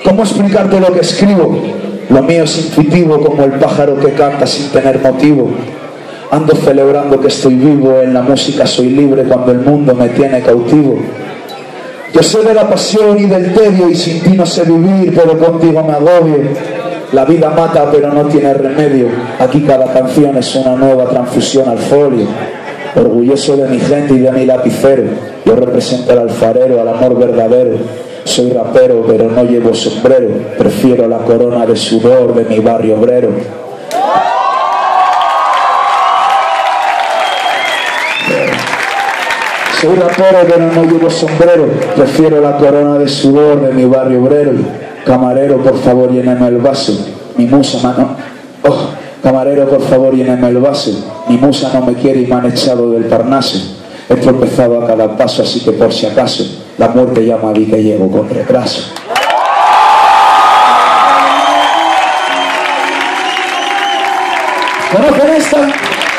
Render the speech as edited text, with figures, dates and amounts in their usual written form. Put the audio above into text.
¿Cómo explicarte lo que escribo? Lo mío es intuitivo como el pájaro que canta sin tener motivo. Ando celebrando que estoy vivo, en la música soy libre cuando el mundo me tiene cautivo. Yo sé de la pasión y del tedio y sin ti no sé vivir, pero contigo me agobio. La vida mata pero no tiene remedio, aquí cada canción es una nueva transfusión al folio. Orgulloso de mi gente y de mi lapicero, yo represento al alfarero, al amor verdadero. Soy rapero pero no llevo sombrero, prefiero la corona de sudor de mi barrio obrero. Soy rapero pero no llevo sombrero, prefiero la corona de sudor de mi barrio obrero. Camarero, por favor, lléname el vaso, mi musa mano. Oh, camarero, por favor, lléname el vaso, mi musa no me quiere y me han echado del Parnaso. He tropezado a cada paso, así que por si acaso, la muerte llama a mí que llego con retraso. ¿Conocen esta?